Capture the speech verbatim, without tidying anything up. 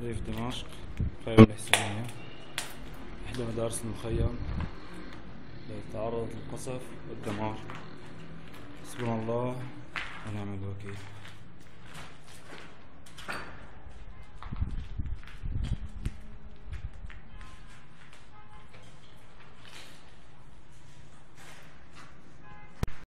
ريف دمشق، قرية الحسينية، إحدى مدارس المخيم التي تعرضت للقصف والدمار. حسبنا الله ونعم الوكيل.